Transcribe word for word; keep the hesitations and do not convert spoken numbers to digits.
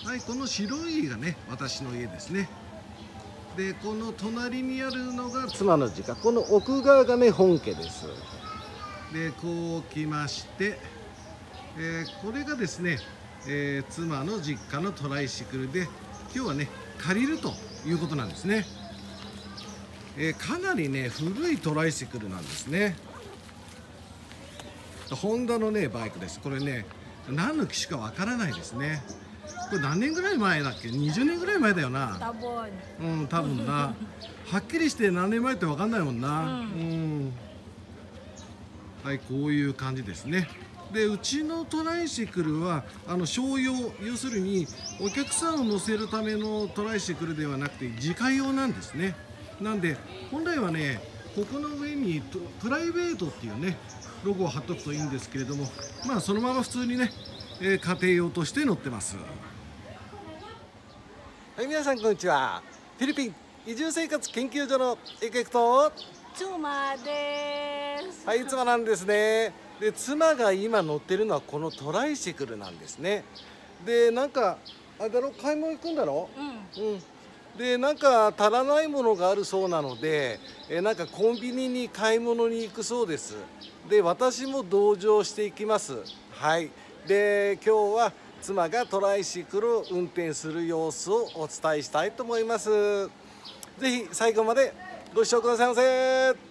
はい、この白い家がね、私の家ですね。で、この隣にあるのが妻の実家。この奥側がね、本家です。で、こう来まして、えー、これがですね、えー、妻の実家のトライシクルで、今日はね、借りるということなんですね。えー、かなりね、古いトライシクルなんですね。ホンダのね、バイクです。これね、何の機種かわからないですね。これ何年ぐらい前だっけ？にじゅうねんぐらい前だよな。 多分。 うん、多分な。はっきりして何年前ってわかんないもんな。うん。うん、はい、こういう感じですね。で、うちのトライシクルはあの商用、要するにお客さんを乗せるためのトライシクルではなくて自家用なんですね。なんで本来はね、ここの上にプライベートっていうねロゴを貼っとくといいんですけれども、まあそのまま普通にね、えー、家庭用として乗ってます。はい、皆さんこんにちは。フィリピン移住生活研究所のエクエクと妻です。 はい、妻なんですね。で、妻が今乗ってるのはこのトライシクルなんですね。で、なんかあれだろ、買い物行くんだろ。うん、うん。で、なんか足らないものがあるそうなので、えなんかコンビニに買い物に行くそうです。で、私も同乗していきます。はい。で、今日は妻がトライシクルを運転する様子をお伝えしたいと思います。ぜひ最後までご視聴くださいませ。